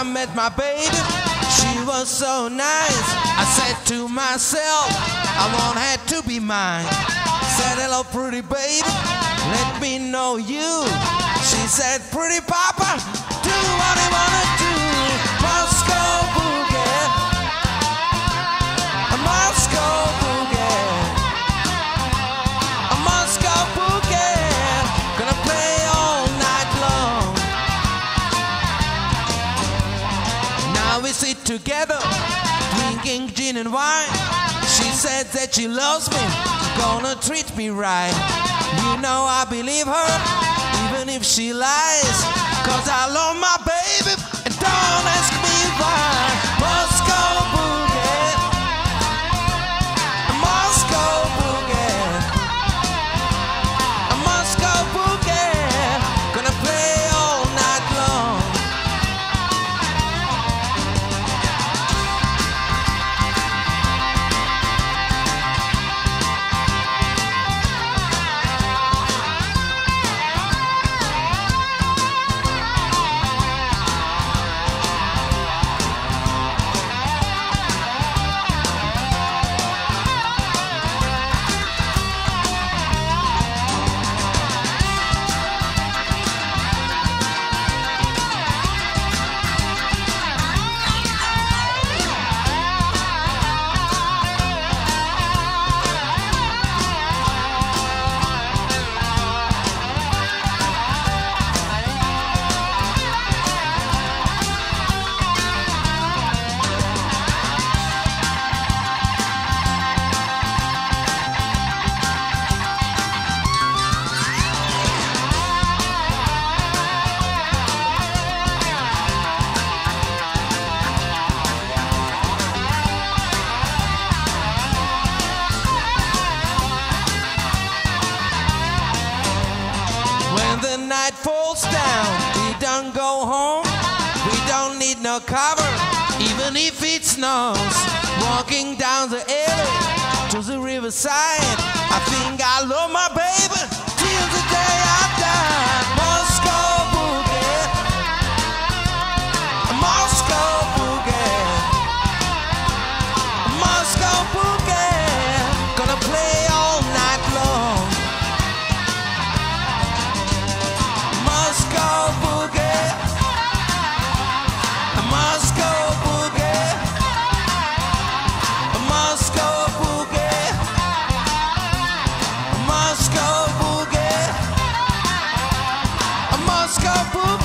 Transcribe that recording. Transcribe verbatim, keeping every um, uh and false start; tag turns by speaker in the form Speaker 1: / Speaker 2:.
Speaker 1: I met my baby, she was so nice. I said to myself, I want her to be mine. Said, hello pretty baby, let me know you. She said, pretty papa, do what you wanna do. Moscow boogie, a Moscow boogie, a Moscow boogie, gonna play all night long. Now we sit together, drinking gin and wine. She said that she loves me, gonna treat me right. You know I believe her, even if she lies, cause I love my baby, and don't ask me why. Moscow boogie, a Moscow boogie, a Moscow boogie, gonna play all night long. The night falls down, we don't go home. We don't need no cover, even if it snows. Walking down the alley to the riverside, I think I love my baby till the day I die. Moscow boogie, Moscow boogie, Moscow boogie, gonna play all night long. Moscow boogie, a Moscow boogie, a Moscow boogie, a Moscow boogie, a Moscow boogie.